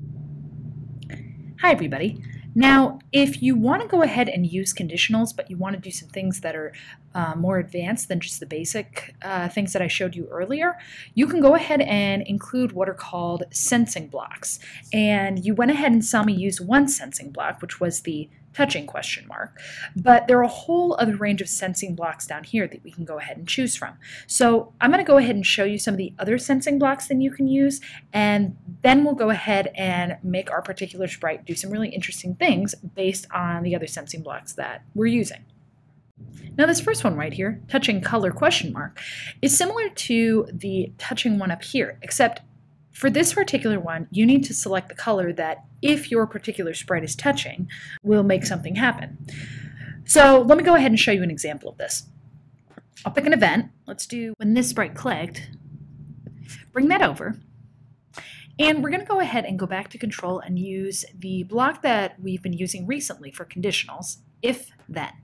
Hi everybody. Now, if you want to go ahead and use conditionals, but you want to do some things that are more advanced than just the basic things that I showed you earlier, you can go ahead and include what are called sensing blocks. And you went ahead and saw me use one sensing block, which was the touching question mark. But there are a whole other range of sensing blocks down here that we can go ahead and choose from. So I'm going to go ahead and show you some of the other sensing blocks that you can use, and then we'll go ahead and make our particular sprite do some really interesting things based on the other sensing blocks that we're using. Now this first one right here, touching color question mark, is similar to the touching one up here, except for this particular one, you need to select the color that, if your particular sprite is touching, will make something happen. So let me go ahead and show you an example of this. I'll pick an event. Let's do when this sprite clicked. Bring that over. And we're going to go ahead and go back to control and use the block that we've been using recently for conditionals, if then.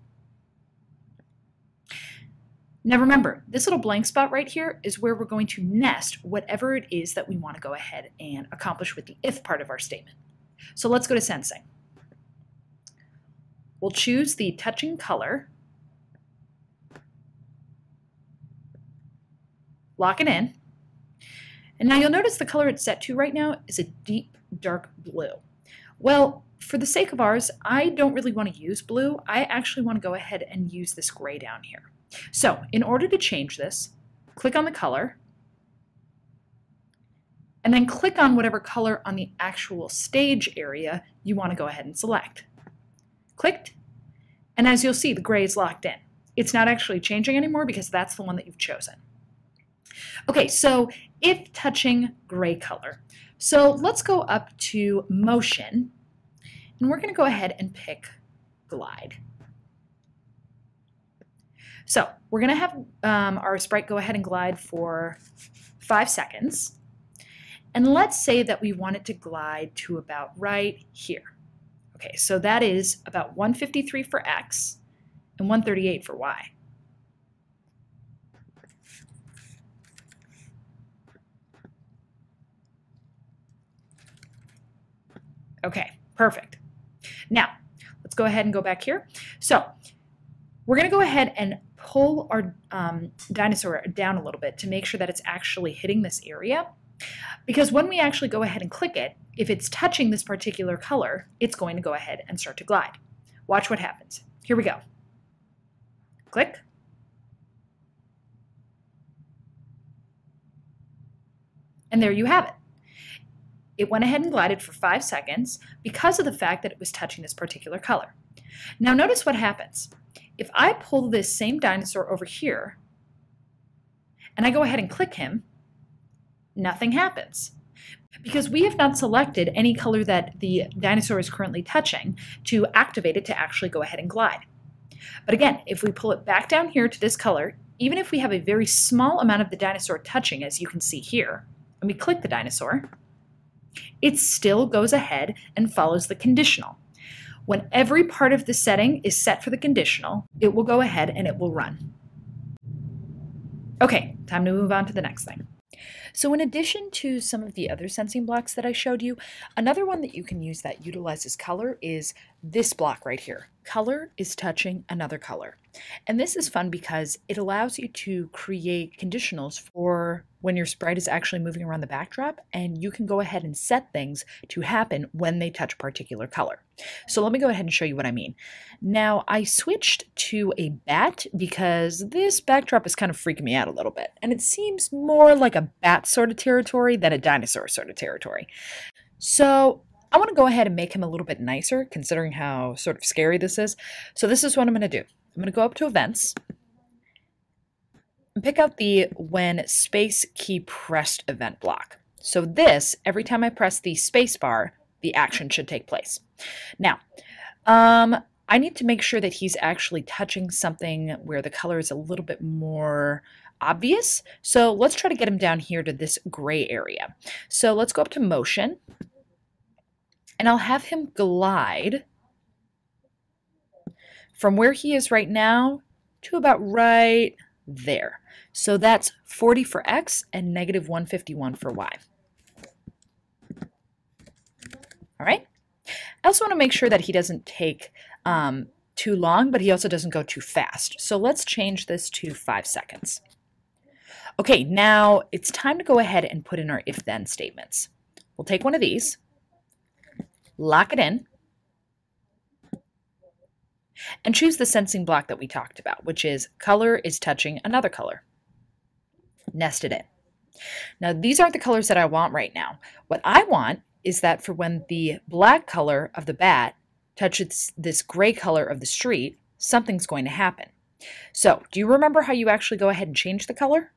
Now remember, this little blank spot right here is where we're going to nest whatever it is that we want to go ahead and accomplish with the if part of our statement. So let's go to sensing. We'll choose the touching color, lock it in, and now you'll notice the color it's set to right now is a deep dark blue. Well, for the sake of ours, I don't really want to use blue. I actually want to go ahead and use this gray down here. So in order to change this, click on the color, and then click on whatever color on the actual stage area you want to go ahead and select. Clicked, and as you'll see, the gray is locked in. It's not actually changing anymore because that's the one that you've chosen. Okay, so if touching gray color. So let's go up to motion, and we're going to go ahead and pick glide. So we're going to have our sprite go ahead and glide for 5 seconds. And let's say that we want it to glide to about right here. Okay, so that is about 153 for X and 138 for Y. Okay, perfect. Now, let's go ahead and go back here. So we're going to go ahead and pull our dinosaur down a little bit to make sure that it's actually hitting this area. Because when we actually go ahead and click it, if it's touching this particular color, it's going to go ahead and start to glide. Watch what happens. Here we go. Click. And there you have it. It went ahead and glided for 5 seconds because of the fact that it was touching this particular color. Now notice what happens. If I pull this same dinosaur over here and I go ahead and click him, nothing happens because we have not selected any color that the dinosaur is currently touching to activate it to actually go ahead and glide. But again, if we pull it back down here to this color, even if we have a very small amount of the dinosaur touching, as you can see here, and we click the dinosaur, it still goes ahead and follows the conditional. When every part of the setting is set for the conditional, it will go ahead and it will run. Okay, time to move on to the next thing. So in addition to some of the other sensing blocks that I showed you, another one that you can use that utilizes color is this block right here. Color is touching another color. And this is fun because it allows you to create conditionals for when your sprite is actually moving around the backdrop, and you can go ahead and set things to happen when they touch a particular color. So let me go ahead and show you what I mean. Now I switched to a bat because this backdrop is kind of freaking me out a little bit, and it seems more like a bat sort of territory than a dinosaur sort of territory. So I want to go ahead and make him a little bit nicer considering how sort of scary this is. So this is what I'm going to do. I'm going to go up to events and pick out the when space key pressed event block. So this, every time I press the space bar, the action should take place. Now, I need to make sure that he's actually touching something where the color is a little bit more obvious. So let's try to get him down here to this gray area. So let's go up to motion, and I'll have him glide from where he is right now to about right there. So that's 40 for X and negative 151 for Y. All right. I also want to make sure that he doesn't take too long, but he also doesn't go too fast. So let's change this to 5 seconds. Okay, now it's time to go ahead and put in our if-then statements. We'll take one of these, lock it in, and choose the sensing block that we talked about, which is color is touching another color. Nest it in. Now, these aren't the colors that I want right now. What I want is that for when the black color of the bat touches this gray color of the street, something's going to happen. So, do you remember how you actually go ahead and change the color?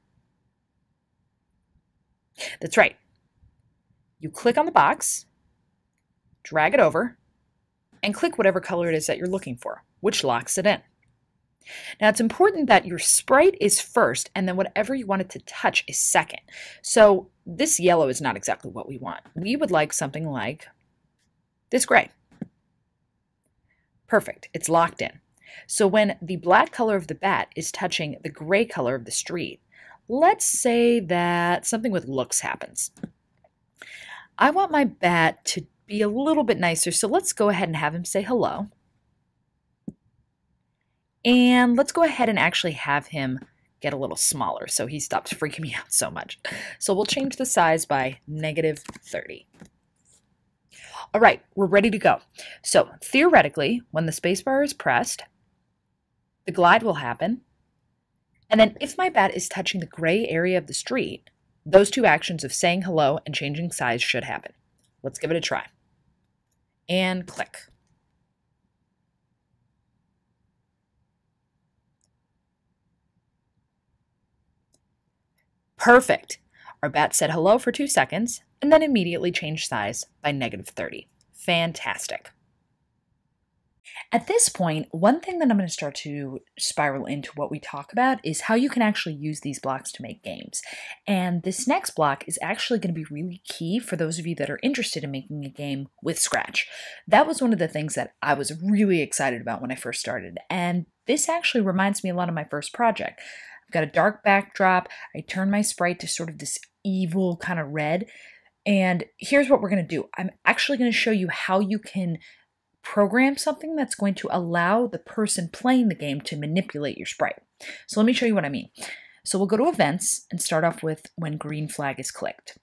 That's right. You click on the box, drag it over, and click whatever color it is that you're looking for, which locks it in. Now, it's important that your sprite is first, and then whatever you want it to touch is second. So this yellow is not exactly what we want. We would like something like this gray. Perfect. It's locked in. So when the black color of the bat is touching the gray color of the street, let's say that something with looks happens. I want my bat to be a little bit nicer, so let's go ahead and have him say hello. And let's go ahead and actually have him get a little smaller so he stops freaking me out so much. So we'll change the size by -30. All right, we're ready to go. So theoretically, when the spacebar is pressed, the glide will happen. And then if my bat is touching the gray area of the street, those two actions of saying hello and changing size should happen. Let's give it a try. And click. Perfect. Our bat said hello for 2 seconds and then immediately changed size by -30. Fantastic. At this point, one thing that I'm going to start to spiral into what we talk about is how you can actually use these blocks to make games. And this next block is actually going to be really key for those of you that are interested in making a game with Scratch. That was one of the things that I was really excited about when I first started. And this actually reminds me a lot of my first project. I've got a dark backdrop. I turn my sprite to sort of this evil kind of red. And here's what we're going to do. I'm actually going to show you how you can program something that's going to allow the person playing the game to manipulate your sprite. So let me show you what I mean. So we'll go to events and start off with when green flag is clicked.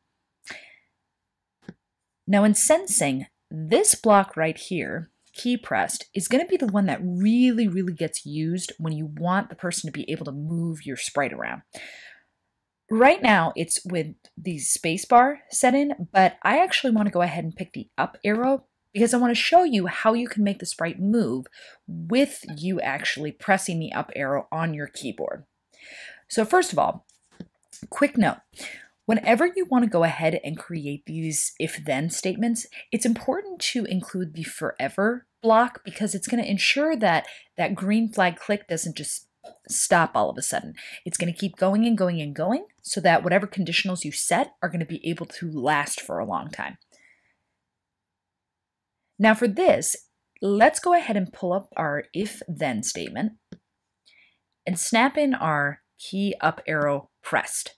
Now in sensing, this block right here, key pressed, is going to be the one that really gets used when you want the person to be able to move your sprite around. Right now it's with the spacebar set in, but I actually want to go ahead and pick the up arrow because I want to show you how you can make the sprite move with you actually pressing the up arrow on your keyboard. So first of all, quick note. Whenever you want to go ahead and create these if-then statements, it's important to include the forever block because it's going to ensure that that green flag click doesn't just stop all of a sudden. It's going to keep going and going and going so that whatever conditionals you set are going to be able to last for a long time. Now for this, let's go ahead and pull up our if-then statement and snap in our key up arrow pressed.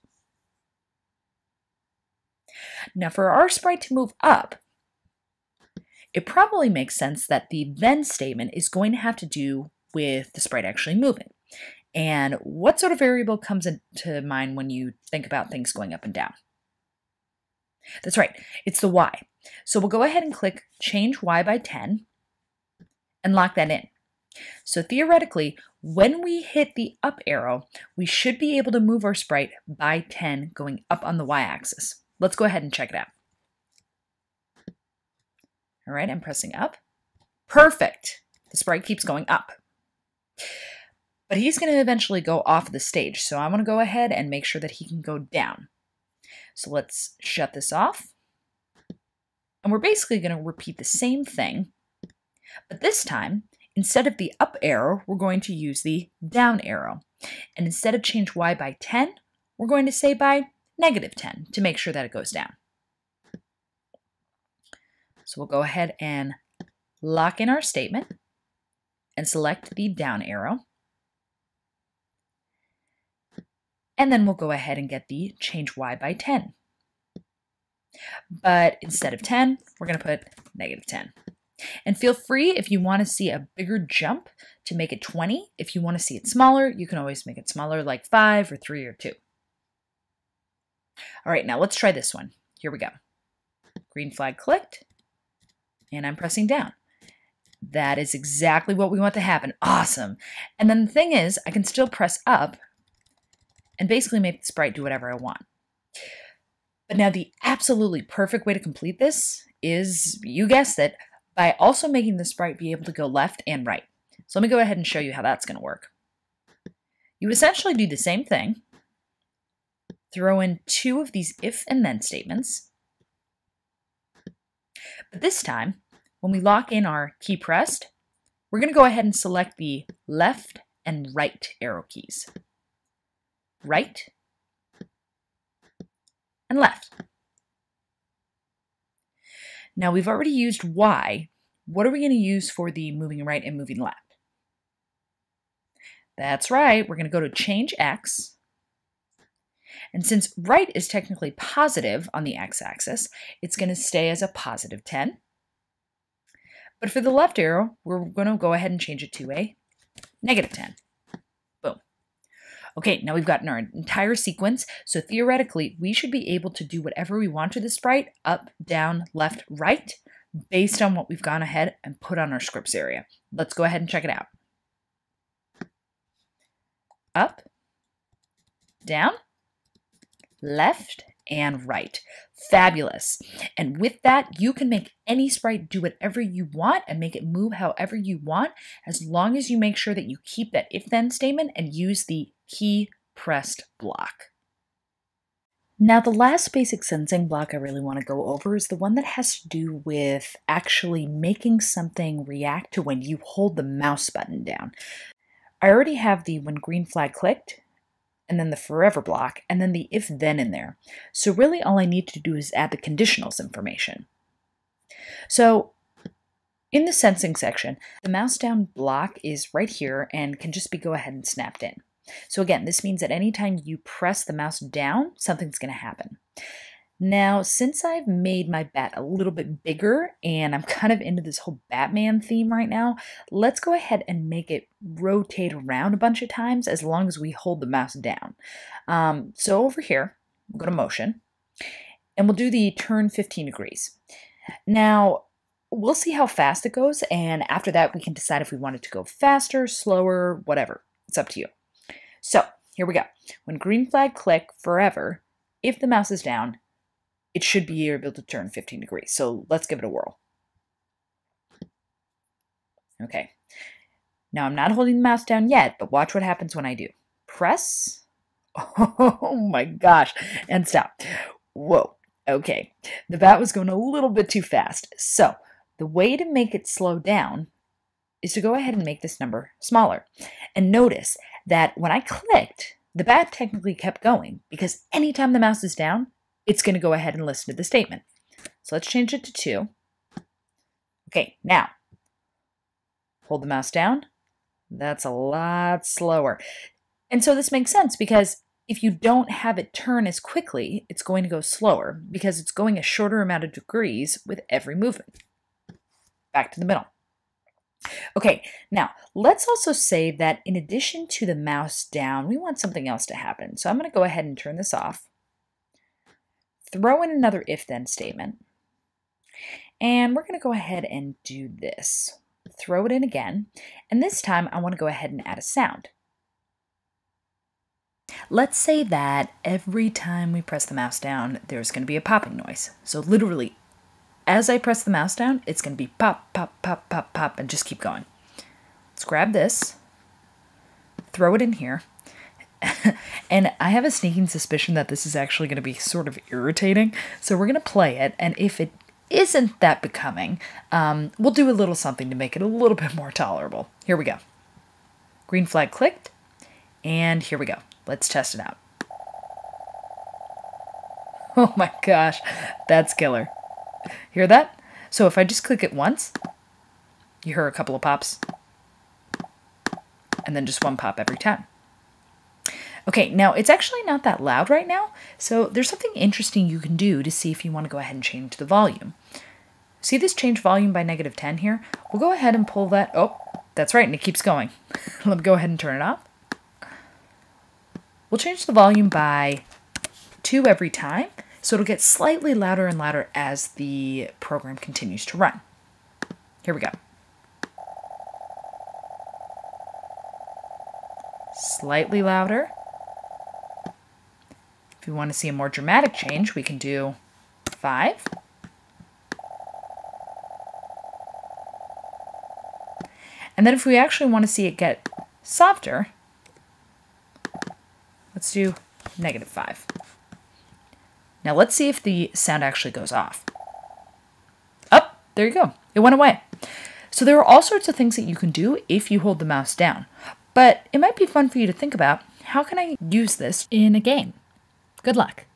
Now for our sprite to move up, it probably makes sense that the then statement is going to have to do with the sprite actually moving. And what sort of variable comes into mind when you think about things going up and down? That's right, it's the Y. So we'll go ahead and click change Y by 10 and lock that in. So theoretically, when we hit the up arrow, we should be able to move our sprite by 10 going up on the Y-axis. Let's go ahead and check it out. All right, I'm pressing up. Perfect. The sprite keeps going up. But he's going to eventually go off the stage, so I want to go ahead and make sure that he can go down. So let's shut this off. And we're basically going to repeat the same thing, but this time, instead of the up arrow, we're going to use the down arrow. And instead of change Y by 10, we're going to say by -10 to make sure that it goes down. So we'll go ahead and lock in our statement and select the down arrow. And then we'll go ahead and get the change Y by 10. But instead of 10, we're going to put -10. And feel free, if you want to see a bigger jump, to make it 20. If you want to see it smaller, you can always make it smaller, like 5 or 3 or 2. All right, now let's try this one. Here we go. Green flag clicked, and I'm pressing down. That is exactly what we want to happen. Awesome. And then the thing is, I can still press up and basically make the sprite do whatever I want. But now the absolutely perfect way to complete this is, you guessed it, by also making the sprite be able to go left and right. So let me go ahead and show you how that's going to work. You essentially do the same thing. Throw in 2 of these if and then statements. But this time, when we lock in our key pressed, we're going to go ahead and select the left and right arrow keys. Right and left. Now we've already used Y. What are we going to use for the moving right and moving left? That's right, we're going to go to change X. And since right is technically positive on the x-axis, it's going to stay as a +10. But for the left arrow, we're going to go ahead and change it to a -10. Boom. Okay, now we've gotten our entire sequence, so theoretically, we should be able to do whatever we want to the sprite, up, down, left, right, based on what we've gone ahead and put on our scripts area. Let's go ahead and check it out. Up, down, left, and right. Fabulous. And with that, you can make any sprite do whatever you want and make it move however you want, as long as you make sure that you keep that if-then statement and use the key pressed block. Now, the last basic sensing block I really want to go over is the one that has to do with actually making something react to when you hold the mouse button down. I already have the when green flag clicked, and then the forever block, and then the if-then in there. So really all I need to do is add the conditionals information. So in the sensing section, the mouse down block is right here and can just be go ahead and snapped in. So again, this means that anytime you press the mouse down, something's going to happen. Now, since I've made my bat a little bit bigger and I'm kind of into this whole Batman theme right now, let's go ahead and make it rotate around a bunch of times as long as we hold the mouse down. So over here, we'll go to motion and we'll do the turn 15 degrees. Now, we'll see how fast it goes, and after that we can decide if we want it to go faster, slower, whatever. It's up to you. So here we go. When green flag click forever, if the mouse is down, it should be able to turn 15 degrees. So let's give it a whirl. Okay. Now I'm not holding the mouse down yet, but watch what happens when I do. Press. Oh my gosh. And stop. Whoa. Okay. The bat was going a little bit too fast. So the way to make it slow down is to go ahead and make this number smaller. And notice that when I clicked, the bat technically kept going because anytime the mouse is down, it's going to go ahead and listen to the statement. So let's change it to 2. Okay, now, hold the mouse down. That's a lot slower. And so this makes sense because if you don't have it turn as quickly, it's going to go slower because it's going a shorter amount of degrees with every movement. Back to the middle. Okay, now let's also say that in addition to the mouse down, we want something else to happen. So I'm going to go ahead and turn this off. Throw in another if-then statement, and we're going to go ahead and do this. Throw it in again, and this time I want to go ahead and add a sound. Let's say that every time we press the mouse down, there's going to be a popping noise. So literally, as I press the mouse down, it's going to be pop, pop, pop, pop, pop, and just keep going. Let's grab this, throw it in here. And I have a sneaking suspicion that this is actually going to be sort of irritating. So we're going to play it, and if it isn't that becoming, we'll do a little something to make it a little bit more tolerable. Here we go. Green flag clicked, and here we go. Let's test it out. Oh my gosh, that's killer. Hear that? So if I just click it once, you hear a couple of pops, and then just one pop every time. Okay, now it's actually not that loud right now, so there's something interesting you can do to see if you want to go ahead and change the volume. See this change volume by -10 here? We'll go ahead and pull that. Oh, that's right, and it keeps going. Let me go ahead and turn it off. We'll change the volume by 2 every time, so it'll get slightly louder and louder as the program continues to run. Here we go. Slightly louder. If we want to see a more dramatic change, we can do 5. And then if we actually want to see it get softer, let's do -5. Now let's see if the sound actually goes off. Oh, there you go. It went away. So there are all sorts of things that you can do if you hold the mouse down. But it might be fun for you to think about, how can I use this in a game? Good luck.